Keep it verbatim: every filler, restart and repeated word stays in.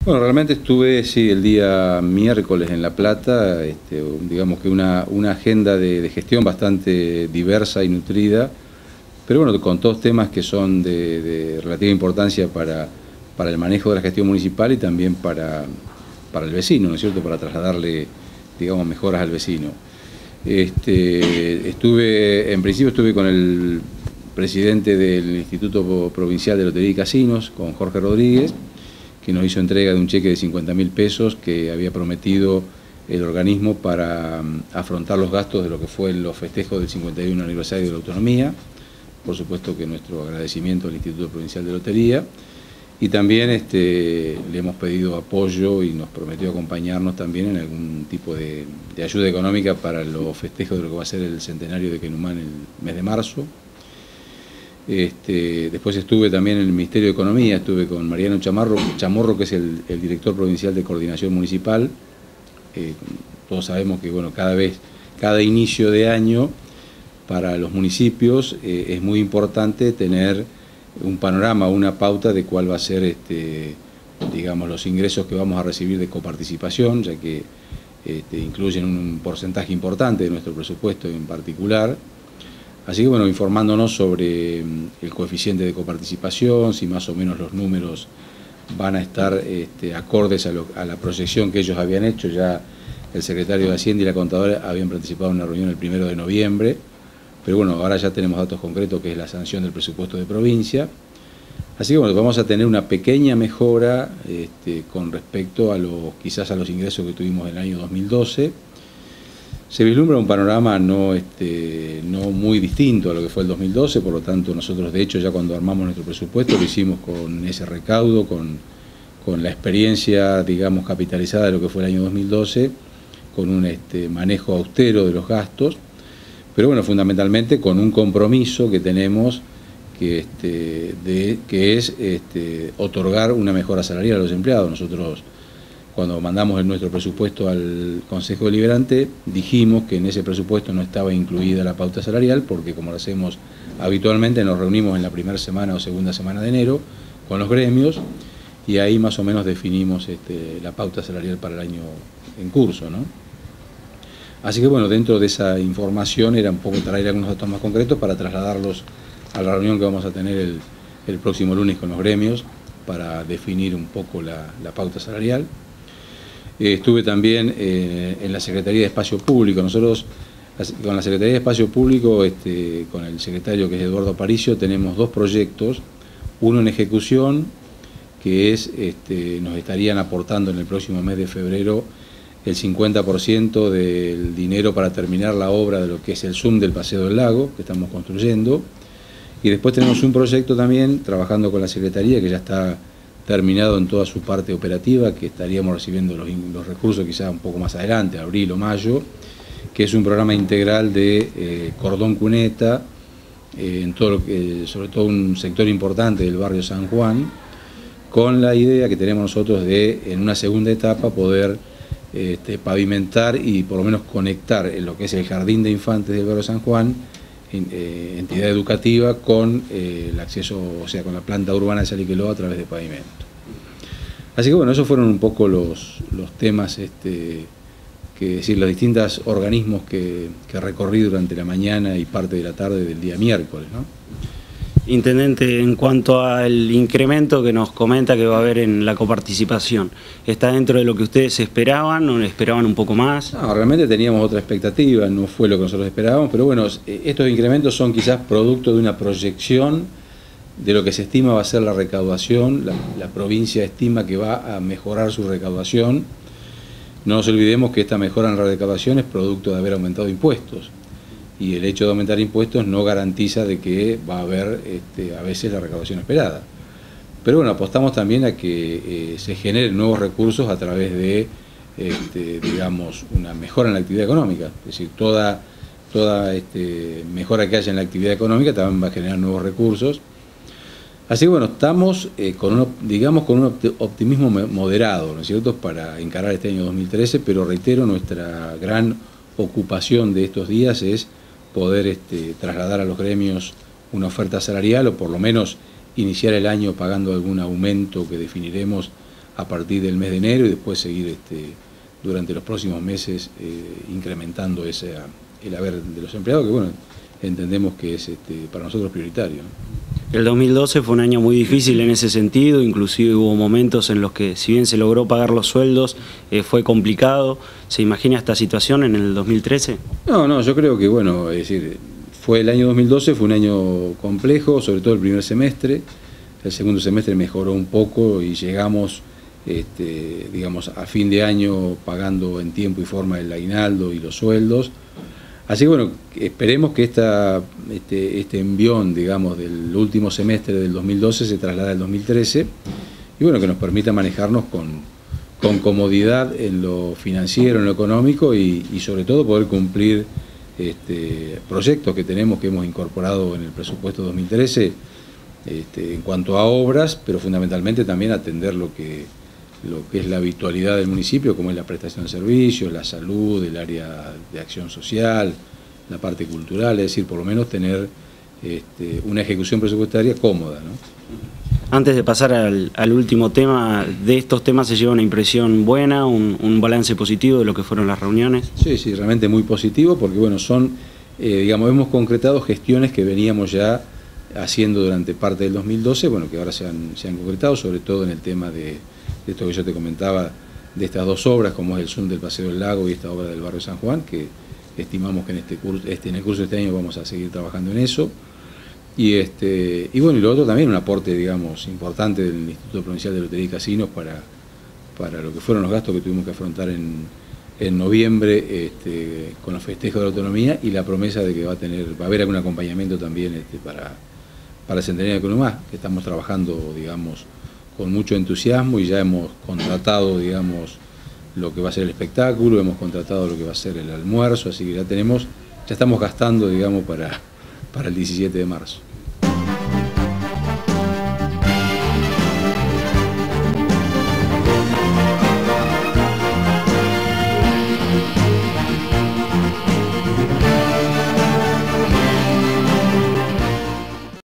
Bueno, realmente estuve, sí, el día miércoles en La Plata, este, digamos que una, una agenda de, de gestión bastante diversa y nutrida, pero bueno, con todos temas que son de, de relativa importancia para, para el manejo de la gestión municipal y también para, para el vecino, ¿no es cierto?, para trasladarle, digamos, mejoras al vecino. Este, estuve, en principio estuve con el presidente del Instituto Provincial de Lotería y Casinos, con Jorge Rodríguez, que nos hizo entrega de un cheque de cincuenta mil pesos que había prometido el organismo para um, afrontar los gastos de lo que fue los festejos del cincuenta y uno aniversario de la autonomía. Por supuesto que nuestro agradecimiento al Instituto Provincial de Lotería. Y también este, le hemos pedido apoyo y nos prometió acompañarnos también en algún tipo de, de ayuda económica para los festejos de lo que va a ser el centenario de Quenumán el mes de marzo. Este, después estuve también en el Ministerio de Economía, estuve con Mariano Chamarro, Chamorro, que es el, el director provincial de Coordinación Municipal. Eh, todos sabemos que bueno, cada vez, cada inicio de año para los municipios eh, es muy importante tener un panorama, una pauta de cuál va a ser este, digamos, los ingresos que vamos a recibir de coparticipación, ya que este, incluyen un porcentaje importante de nuestro presupuesto en particular. Así que bueno, informándonos sobre el coeficiente de coparticipación, si más o menos los números van a estar este, acordes a, lo, a la proyección que ellos habían hecho. Ya el secretario de Hacienda y la contadora habían participado en una reunión el primero de noviembre, pero bueno, ahora ya tenemos datos concretos, que es la sanción del presupuesto de provincia. Así que bueno, vamos a tener una pequeña mejora este, con respecto a los, quizás a los ingresos que tuvimos en el año dos mil doce. Se vislumbra un panorama no, este, no muy distinto a lo que fue el dos mil doce, por lo tanto nosotros de hecho ya cuando armamos nuestro presupuesto lo hicimos con ese recaudo, con, con la experiencia, digamos, capitalizada de lo que fue el año dos mil doce, con un este, manejo austero de los gastos, pero bueno, fundamentalmente con un compromiso que tenemos que, este, de, que es este, otorgar una mejora salarial a los empleados. Nosotros, cuando mandamos el nuestro presupuesto al Consejo Deliberante, dijimos que en ese presupuesto no estaba incluida la pauta salarial, porque como lo hacemos habitualmente, nos reunimos en la primera semana o segunda semana de enero con los gremios, y ahí más o menos definimos este, la pauta salarial para el año en curso, ¿no? Así que bueno, dentro de esa información era un poco traer algunos datos más concretos para trasladarlos a la reunión que vamos a tener el, el próximo lunes con los gremios, para definir un poco la, la pauta salarial. Eh, estuve también eh, en la Secretaría de Espacio Público. Nosotros, con la Secretaría de Espacio Público, este, con el secretario que es Eduardo Aparicio, tenemos dos proyectos, uno en ejecución, que es, este, nos estarían aportando en el próximo mes de febrero el cincuenta por ciento del dinero para terminar la obra de lo que es el Zoom del Paseo del Lago, que estamos construyendo. Y después tenemos un proyecto también, trabajando con la Secretaría, que ya está terminado en toda su parte operativa, que estaríamos recibiendo los, los recursos quizás un poco más adelante, abril o mayo, que es un programa integral de eh, cordón cuneta, eh, en todo lo que, sobre todo un sector importante del barrio San Juan, con la idea que tenemos nosotros de, en una segunda etapa, poder este, pavimentar y por lo menos conectar en lo que es el jardín de infantes del barrio San Juan, Eh, entidad educativa, con eh, el acceso, o sea, con la planta urbana de Saliqueló a través de pavimento. Así que bueno, esos fueron un poco los, los temas, este, que decir, los distintos organismos que, que recorrí durante la mañana y parte de la tarde del día miércoles, ¿no? Intendente, en cuanto al incremento que nos comenta que va a haber en la coparticipación, ¿está dentro de lo que ustedes esperaban o esperaban un poco más? No, realmente teníamos otra expectativa, no fue lo que nosotros esperábamos, pero bueno, estos incrementos son quizás producto de una proyección de lo que se estima va a ser la recaudación. La, la provincia estima que va a mejorar su recaudación. No nos olvidemos que esta mejora en la recaudación es producto de haber aumentado impuestos. Y el hecho de aumentar impuestos no garantiza de que va a haber este, a veces la recaudación esperada. Pero bueno, apostamos también a que eh, se generen nuevos recursos a través de, este, digamos, una mejora en la actividad económica. Es decir, toda, toda este, mejora que haya en la actividad económica también va a generar nuevos recursos. Así que bueno, estamos eh, con un, digamos, con un optimismo moderado, ¿no es cierto?, para encarar este año dos mil trece, pero reitero, nuestra gran ocupación de estos días es poder este, trasladar a los gremios una oferta salarial, o por lo menos iniciar el año pagando algún aumento que definiremos a partir del mes de enero y después seguir este, durante los próximos meses eh, incrementando ese, el haber de los empleados, que bueno, entendemos que es este, para nosotros prioritario, ¿no? El dos mil doce fue un año muy difícil en ese sentido, inclusive hubo momentos en los que, si bien se logró pagar los sueldos, eh, fue complicado. ¿Se imagina esta situación en el dos mil trece? No, no, yo creo que, bueno, es decir, fue el año dos mil doce, fue un año complejo, sobre todo el primer semestre. El segundo semestre mejoró un poco y llegamos, este, digamos, a fin de año pagando en tiempo y forma el aguinaldo y los sueldos. Así que bueno, esperemos que esta, este, este envión, digamos, del último semestre del dos mil doce se traslade al dos mil trece y bueno, que nos permita manejarnos con, con comodidad en lo financiero, en lo económico y, y sobre todo poder cumplir este, proyectos que tenemos, que hemos incorporado en el presupuesto dos mil trece este, en cuanto a obras, pero fundamentalmente también atender lo que lo que es la habitualidad del municipio, como es la prestación de servicios, la salud, el área de acción social, la parte cultural, es decir, por lo menos tener este, una ejecución presupuestaria cómoda, ¿no? Antes de pasar al, al último tema, ¿de estos temas se lleva una impresión buena, un, un balance positivo de lo que fueron las reuniones? Sí, sí, realmente muy positivo, porque bueno, son, eh, digamos, hemos concretado gestiones que veníamos ya haciendo durante parte del dos mil doce, bueno, que ahora se han, se han concretado, sobre todo en el tema de de esto que yo te comentaba, de estas dos obras, como es el Zoom del Paseo del Lago y esta obra del barrio San Juan, que estimamos que en, este curso, este, en el curso de este año vamos a seguir trabajando en eso. Y, este, y bueno, y lo otro también, un aporte, digamos, importante del Instituto Provincial de Lotería y Casinos para, para lo que fueron los gastos que tuvimos que afrontar en, en noviembre este, con los festejos de la autonomía y la promesa de que va a tener, va a haber algún acompañamiento también este, para, para el Centenario de Conumá, que estamos trabajando, digamos, con mucho entusiasmo y ya hemos contratado, digamos, lo que va a ser el espectáculo, hemos contratado lo que va a ser el almuerzo, así que ya tenemos, ya estamos gastando, digamos, para, para el diecisiete de marzo.